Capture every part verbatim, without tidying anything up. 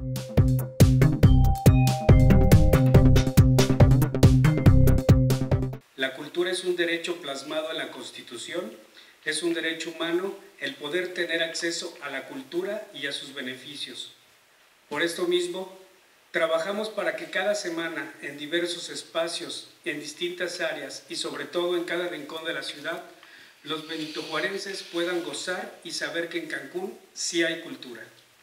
La cultura es un derecho plasmado en la Constitución, es un derecho humano el poder tener acceso a la cultura y a sus beneficios. Por esto mismo, trabajamos para que cada semana, en diversos espacios, en distintas áreas y sobre todo en cada rincón de la ciudad, los benitojuarenses puedan gozar y saber que en Cancún sí hay cultura.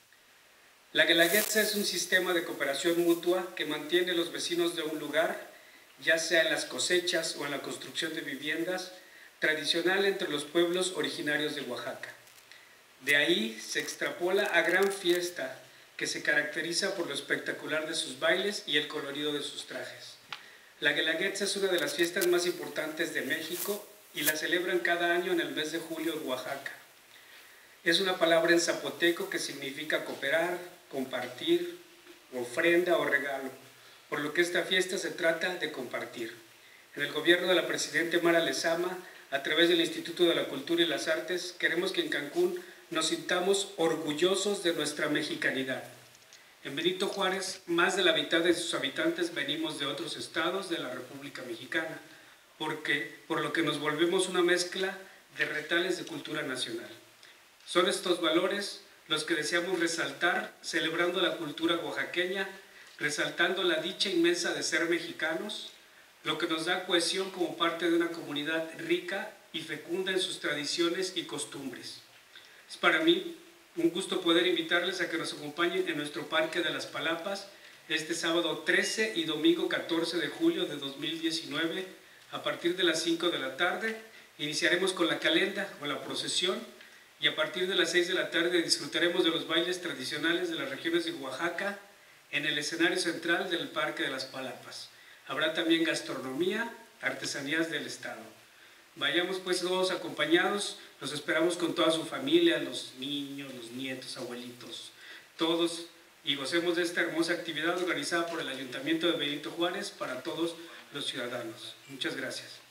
La Guelaguetza es un sistema de cooperación mutua que mantiene a los vecinos de un lugar, ya sea en las cosechas o en la construcción de viviendas, tradicional entre los pueblos originarios de Oaxaca. De ahí se extrapola a gran fiesta que se caracteriza por lo espectacular de sus bailes y el colorido de sus trajes. La Guelaguetza es una de las fiestas más importantes de México y la celebran cada año en el mes de julio en Oaxaca. Es una palabra en zapoteco que significa cooperar, compartir, ofrenda o regalo, por lo que esta fiesta se trata de compartir. En el gobierno de la presidenta Mara Lezama, a través del Instituto de la Cultura y las Artes, queremos que en Cancún nos sintamos orgullosos de nuestra mexicanidad. En Benito Juárez, más de la mitad de sus habitantes venimos de otros estados de la República Mexicana, porque, por lo que nos volvemos una mezcla de retales de cultura nacional. Son estos valores los que deseamos resaltar, celebrando la cultura oaxaqueña, resaltando la dicha inmensa de ser mexicanos, lo que nos da cohesión como parte de una comunidad rica y fecunda en sus tradiciones y costumbres. Es para mí un gusto poder invitarles a que nos acompañen en nuestro Parque de las Palapas este sábado trece y domingo catorce de julio de dos mil diecinueve a partir de las cinco de la tarde. Iniciaremos con la calenda o la procesión y a partir de las seis de la tarde disfrutaremos de los bailes tradicionales de las regiones de Oaxaca en el escenario central del Parque de las Palapas. Habrá también gastronomía, artesanías del estado. Vayamos pues todos acompañados, los esperamos con toda su familia, los niños, los nietos, abuelitos, todos, y gocemos de esta hermosa actividad organizada por el Ayuntamiento de Benito Juárez para todos los ciudadanos. Muchas gracias.